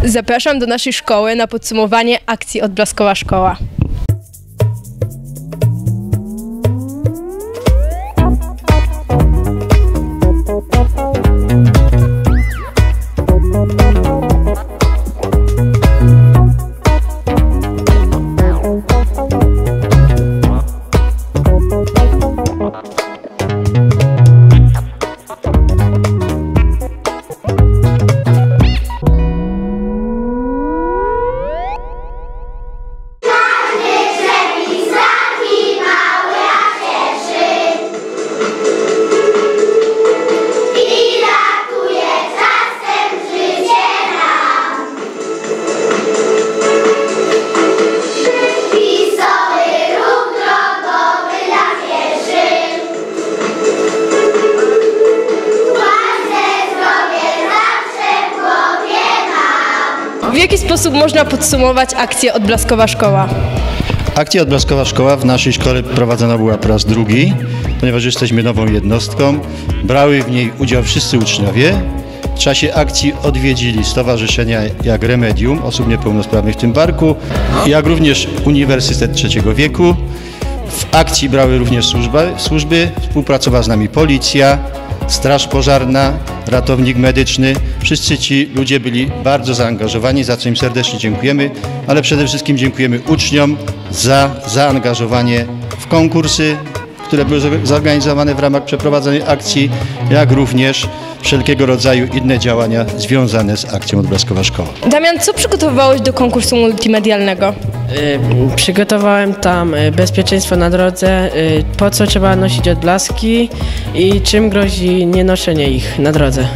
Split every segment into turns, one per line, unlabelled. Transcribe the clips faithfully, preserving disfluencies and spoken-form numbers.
Zapraszam do naszej szkoły na podsumowanie akcji Odblaskowa Szkoła. W jaki sposób można podsumować akcję Odblaskowa Szkoła?
Akcja Odblaskowa Szkoła w naszej szkole prowadzona była po raz drugi, ponieważ jesteśmy nową jednostką. Brały w niej udział wszyscy uczniowie. W czasie akcji odwiedzili stowarzyszenia jak Remedium, osób niepełnosprawnych w tym barku, jak również Uniwersytet Trzeciego Wieku. W akcji brały również służby, służby. Współpracowała z nami policja, straż pożarna, ratownik medyczny. Wszyscy ci ludzie byli bardzo zaangażowani, za co im serdecznie dziękujemy, ale przede wszystkim dziękujemy uczniom za zaangażowanie w konkursy, które były zorganizowane w ramach przeprowadzonej akcji, jak również wszelkiego rodzaju inne działania związane z akcją Odblaskowa Szkoła.
Damian, co przygotowywałeś do konkursu multimedialnego?
Y, przygotowałem tam bezpieczeństwo na drodze, y, po co trzeba nosić odblaski i czym grozi nienoszenie ich na drodze.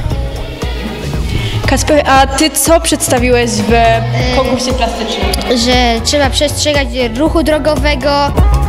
Kasper, a ty co przedstawiłeś w konkursie plastycznym?
Że trzeba przestrzegać ruchu drogowego.